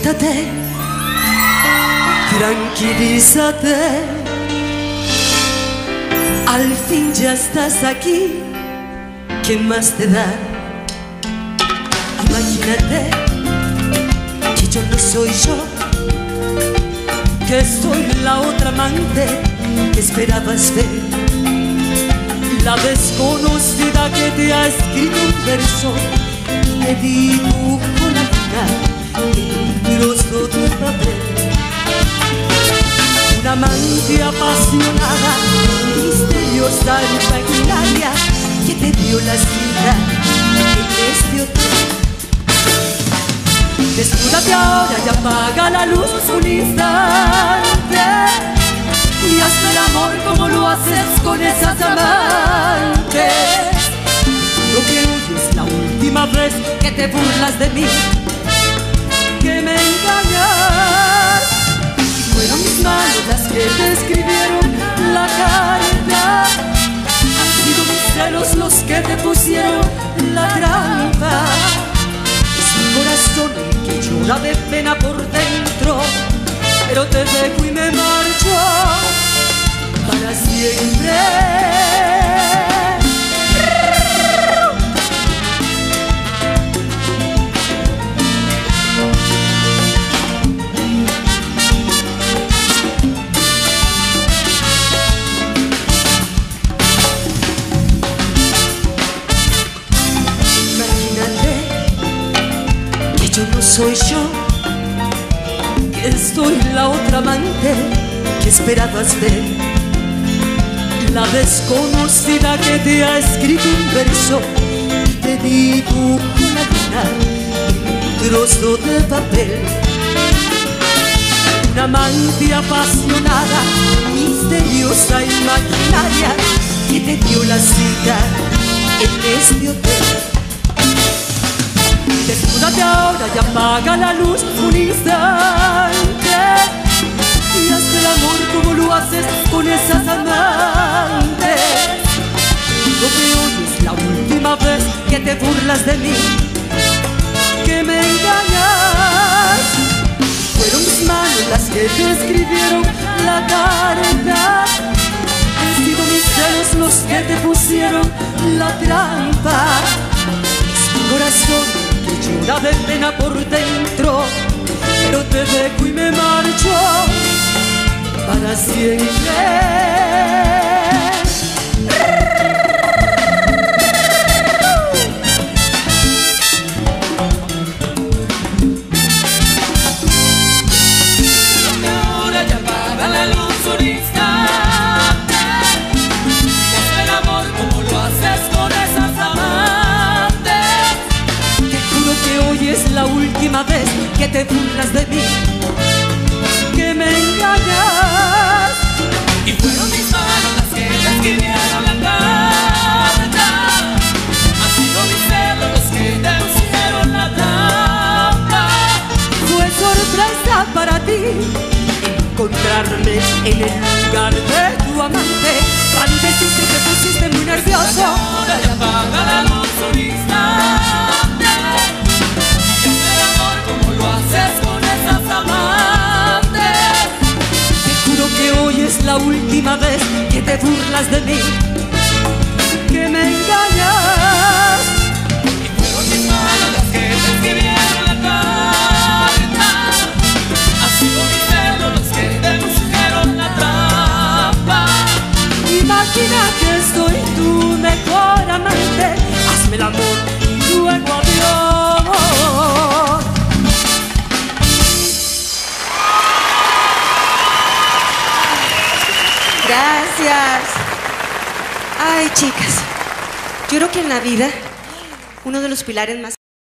siéntate, tranquilízate. Al fin ya estás aquí, ¿qué más te da? Imagínate que yo no soy yo, que soy la otra amante que esperabas ver, la desconocida que te ha escrito un verso, te dibujo la vida en un trozo de papel. Una amante apasionada, misteriosa, imaginaria, que te dio la cita en este hotel. Desnúdate ahora y apaga la luz un instante, y hazme el amor como lo haces con esas amantes. Lo que hoy es la última vez que te burlas de mí, que me engañas. Fueron mis manos las que te escribieron la carta, han sido mis celos los que te pusieron la trampa. Es mi corazón el que llora de pena por dentro, pero te dejo y me marcho para siempre. Yo no soy yo, que soy la otra amante que esperabas ver, la desconocida que te ha escrito un verso, te dibujo la vida en un trozo de papel. Una amante apasionada, misteriosa, imaginaria, que te dio la cita en este hotel. Desnúdate ahora y apaga la luz un instante, y haz el amor como lo haces con esas amantes. Lo que hoy es la última vez que te burlas de mí, que me engañas. Fueron mis manos las que te escribieron la carta, han sido mis celos los que te pusieron la trampa. Es mi corazón que llora de pena por dentro, pero te dejo y me marcho para siempre. Ahora ya apaga la luz un instante, y haz el amor como lo haces con esas amantes. Que hoy es la última vez que te burlas de mí, que me engañas. Y fueron mis manos las que te escribieron la carta, han sido mis celos los que te pusieron la trampa. Fue sorpresa para ti encontrarme en el lugar de tu amante. Cuando deciste que te pusiste muy nervioso, ahora ya apaga la luz un instante, con esas amantes. Te juro que hoy es la última vez que te burlas de mí, que me engañas. Y fueron mis manos las que te escribieron la carta, han sido mis celos los que te pusieron la trampa. Imagina que soy tu mejor amante, hazme el amor y luego adiós. Gracias. Ay, chicas, yo creo que en la vida uno de los pilares más